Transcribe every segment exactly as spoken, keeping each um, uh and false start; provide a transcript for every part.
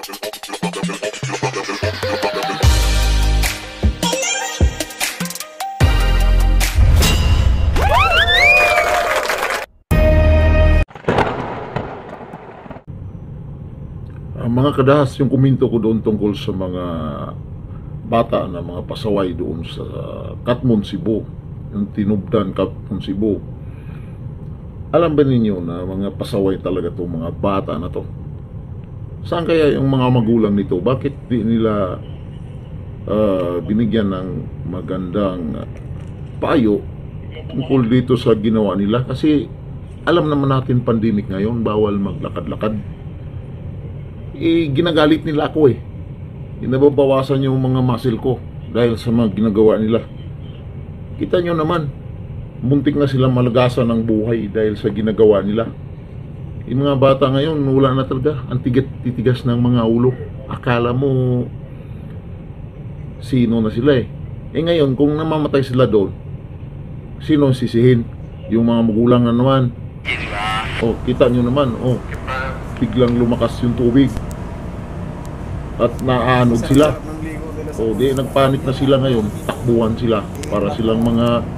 Uh, mga kadahas, yung kuminto ko doon tungkol sa mga bata na mga pasaway doon sa Katmon, Cebu, yung Tinubdan, Katmon, Cebu. Alam ba ninyo na mga pasaway talaga itong mga bata na to? Saan kaya yung mga magulang nito? Bakit di nila uh, binigyan ng magandang payo tungkol dito sa ginawa nila? Kasi alam naman natin pandemic ngayon, bawal maglakad-lakad. Eh, ginagalit nila ako eh. Inababawasan yung mga muscle ko dahil sa mga ginagawa nila. Kita nyo naman, muntik na silang malagasan ng buhay dahil sa ginagawa nila. Yung mga bata ngayon, wala na talaga. Ang tigat-titigas ng mga ulo. Akala mo sino na sila eh. Eh ngayon, kung namamatay sila doon, sino ang sisihin? Yung mga magulang na naman. Oh, kita nyo naman, oh, biglang lumakas yung tubig at naanog sila. O di nagpanik na sila ngayon, takbuhan sila para silang mga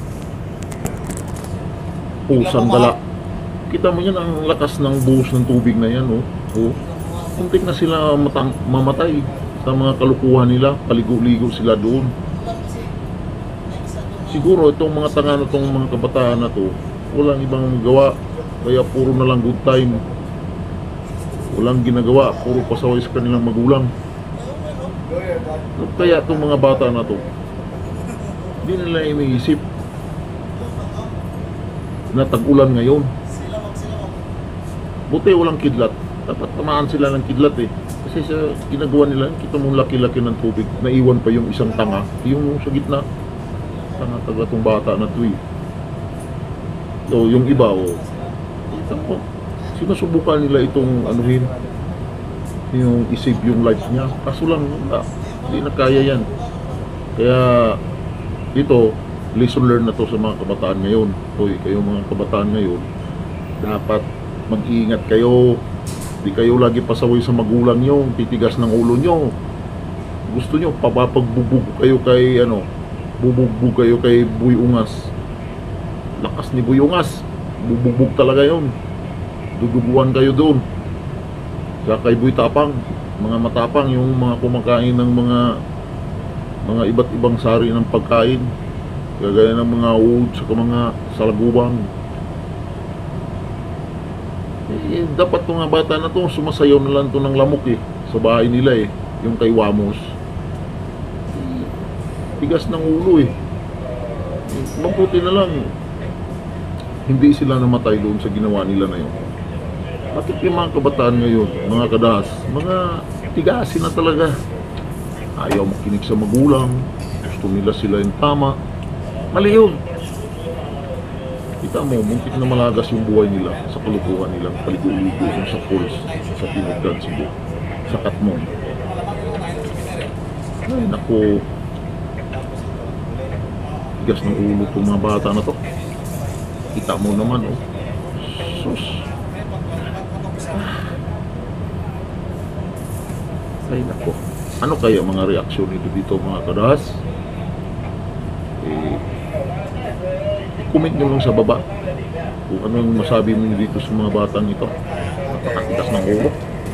pusang dala. Kita mo yan, ang lakas ng buhos ng tubig na yan, oh. Oh, muntik na sila matang mamatay sa mga kalukuhan nila, paligo-ligo sila doon. Siguro itong mga tanga na itong mga kabataan na to, walang ibang magawa, kaya puro na lang good time. Walang ginagawa, puro pasaway sa kanilang magulang. Kaya itong mga bata na to, hindi nila iniisip na tag-ulan ngayon. Buti walang kidlat. Dapat tamaan sila ng kidlat eh. Kasi sa ginagawa nila, kita mong laki-laki ng tubig. Naiwan pa yung isang tanga, yung sa gitna. Tanga taga itong bata na to eh. So yung iba, oh, kita mo, sinusubukan nila itong anuhin, yung isave yung life niya. Kaso lang, ah, hindi na kaya yan. Kaya dito, lesson learned na to sa mga kabataan ngayon. Hoy, kayo mga kabataan ngayon, dapat mag-iingat kayo. Di kayo lagi pasaway sa magulang nyo, titigas ng ulo nyo. Gusto nyo, papapagbubog kayo kay ano, bubugbog kayo kay Boy Ungas. Lakas ni Boy Ungas, bubugbog talaga yon. Duduguan kayo doon. Kaya kay Boy Tapang, mga matapang yung mga kumakain ng mga mga iba't ibang sari ng pagkain, kagaya ng mga uod sa mga salagubang. Eh, dapat itong mga bata na to, sumasayaw na lang to ng lamok eh, sa bahay nila eh, yung kay Wamos. Eh, tigas ng ulo eh. Mabuti na lang hindi sila namatay doon sa ginawa nila na yun. Bakit yung mga kabataan ngayon, mga kadahas, mga tigasin na talaga. Ayaw makinig sa magulang, gusto nila sila yung tama. Mali yun. Kita mo, muntik na malagas yung buhay nila sa kalukuhan nilang paligo-ligo sa falls, sa Tinubdan, Cebu, sa Katmon. Ay, naku, tigas ng ulo itong mga bata na to. Kita mo naman, oh, sus. Ay, naku, ano kaya mga reaksyon nito dito mga kadahas? Eh, comment nyo lang sa baba kung anong masabi mo dito sa mga batang ito. Napakatigas ng ulo.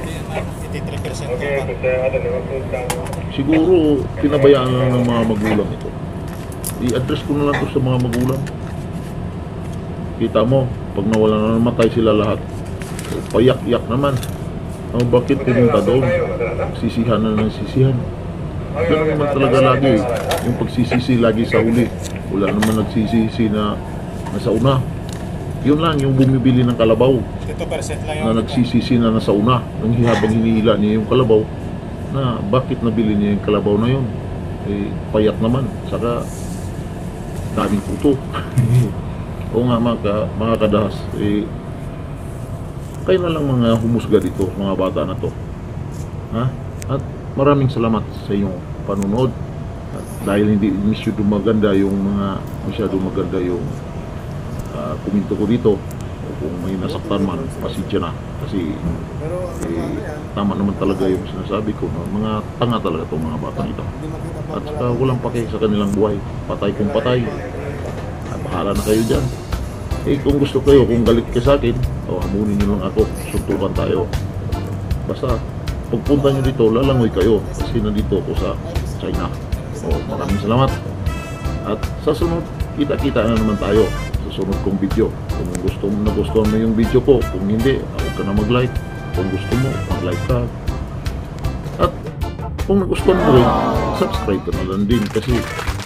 Siguro pinabayaan lang ng mga magulang ito. I-address ko na lang ito sa mga magulang. Kita mo, pag nawala na namatay sila lahat, payak-yak naman. Oh, bakit pumunta doon? Sisihan na ng sisihan. Ganun naman talaga lagi, yung pagsisisi lagi sa huli. Wala naman nagsisisi na nasa una. Yun lang, yung bumibili ng kalabaw na nagsisisi na nasa una. Nung habang hinihila niya yung kalabaw, na bakit nabili niya yung kalabaw na yun? Eh, payat naman. Saka daming puto. O nga mga, mga kadahas, eh, kayo na lang mga humusga dito, mga bata na to. Ha? At maraming salamat sa inyong panunod. At dahil hindi masyado maganda yung mga masyado maganda yung uh, komento ko dito, kung may nasaktan man, pasensya na. Kasi eh, tama naman talaga yung sinasabi ko, no? Mga tanga talaga itong mga batang ito. At saka walang pake sa kanilang buhay. Patay kung patay. At bahala na kayo dyan. Eh kung gusto kayo, kung galit kayo sa akin, o hamunin nyo lang ako, suntukan tayo. Basta, pagpunta nyo dito, lalangoy kayo. Kasi nandito ako sa China. O maraming salamat. At sa sunod, kita-kita na naman tayo sa sunod kong video. Kung gusto mo, nagustuhan mo yung video ko. Kung hindi, huwag ka na mag-like. Kung gusto mo, mag-like ka. At kung nagustuhan mo rin, subscribe ka na lang din kasi